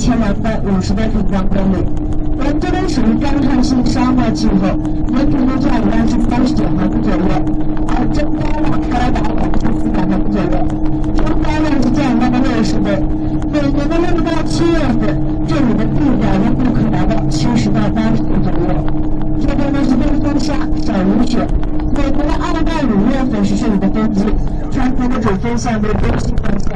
1250的平方公里。我们这边属于干旱性沙漠气候，年平均降雨量是39毫米左右，而中高量高达2400毫米左右，中高量是降雨量的60倍。每年的6到7月份，这里的地表温度可达到70到80度左右。这边呢是微风沙、小雨雪。美国的2到5月份是这里的冬季，船头的主风向为东西方向。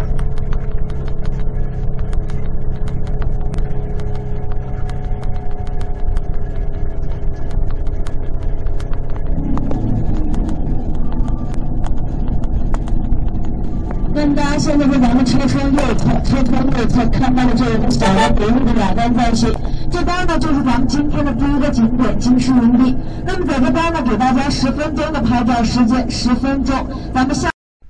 大家现在在咱们车窗右侧看到的这一个小的北路的雅丹在线，这边呢就是咱们今天的第一个景点金狮营地。那么在这边呢，给大家10分钟的拍照时间，10分钟，咱们下。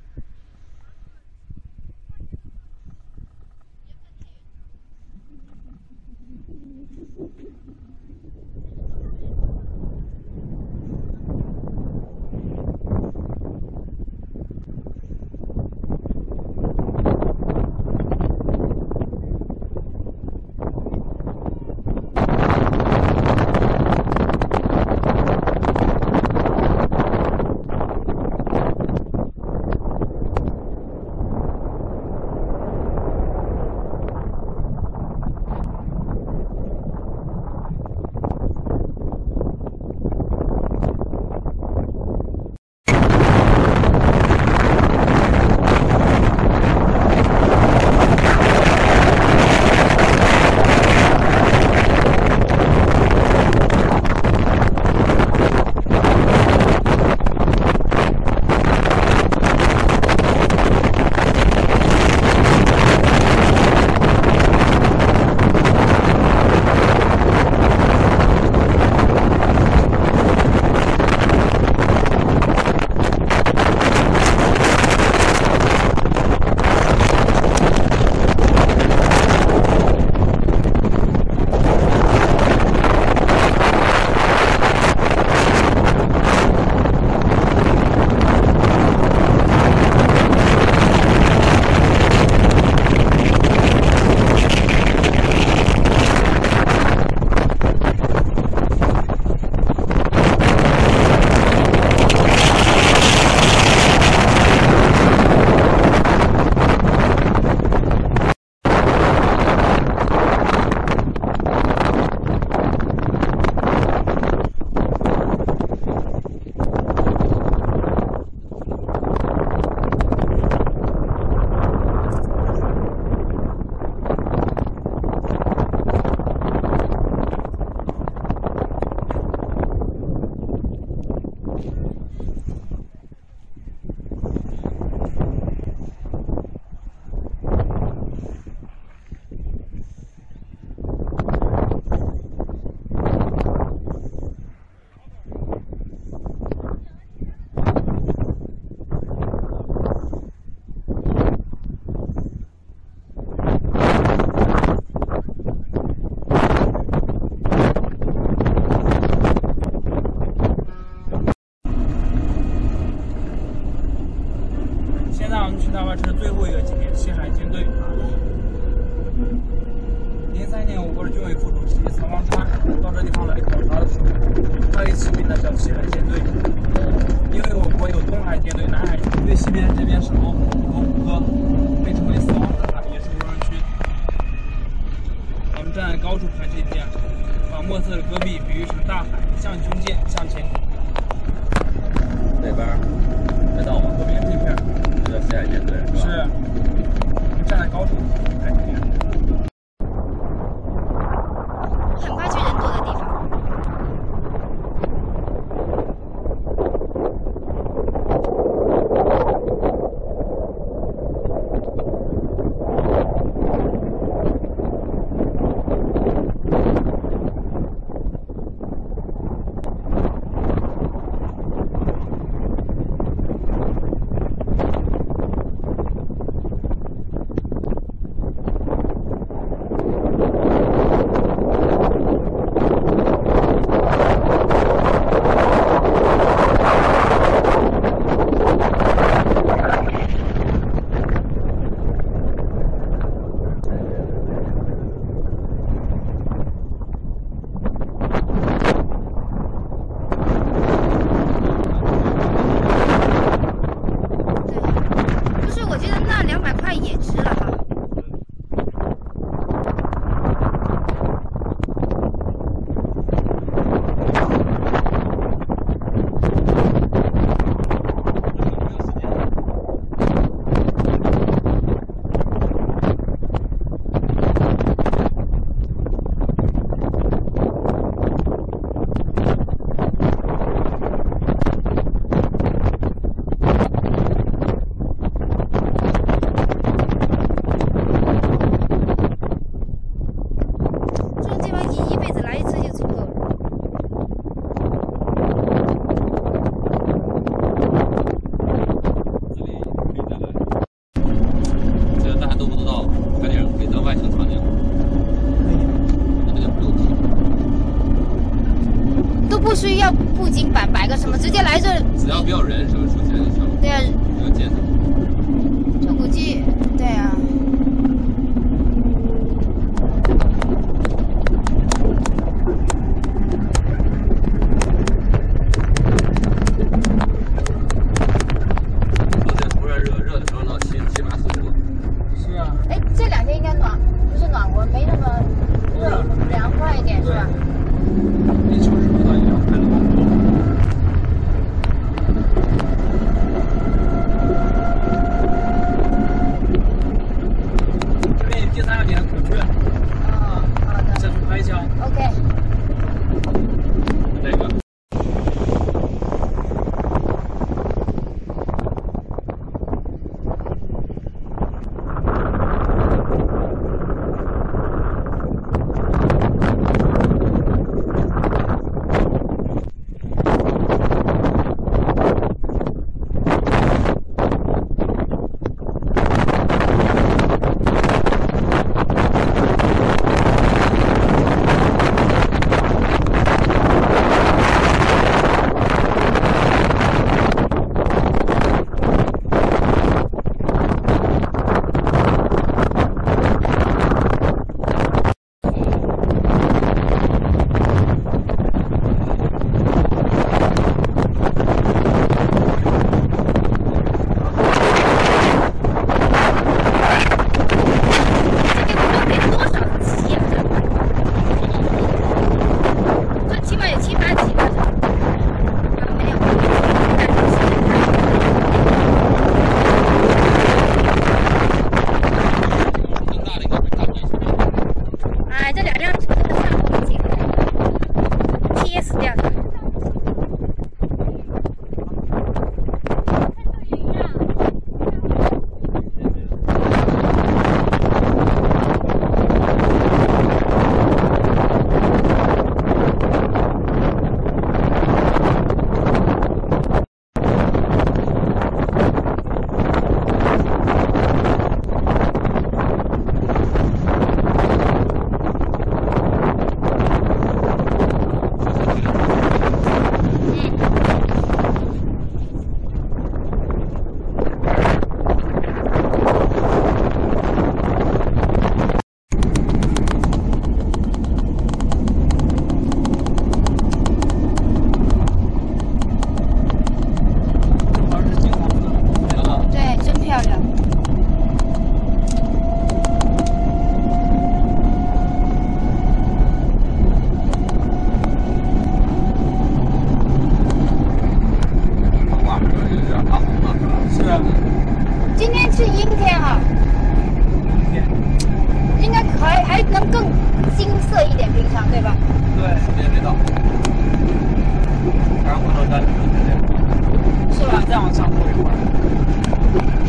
去大巴车最后一个景点西海舰队。03年我国的军委副主席曹方川到这地方来考察的时候，他给起名的叫西海舰队，因为我国有东海舰队、南海舰队，最西边这边是罗湖河，被称为死亡之海，也是无人区。我们站在高处拍这一片，把莫斯科戈壁比喻成大海，向军舰向前挺。 这边知道吗？ 左边这片这叫西海舰队是吧？ 是。我们站在高处拍这片。 很快去人多的地方。 那什么直接来这？ 只要不要人，是不是出钱就行了？ 对啊， 不要见他。 就估计对啊。 突然热的时候闹7、8、4度。 是啊。 哎，这2天应该不是暖和，没那么热，凉快一点是吧？ 比城市不到1样，还能往多。这边有第3个点孔雀。 哦，好的。 再去拍一下。 OK。 这个。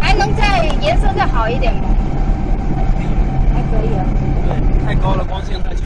好一点吗？还可以啊。 对，太高了，光线太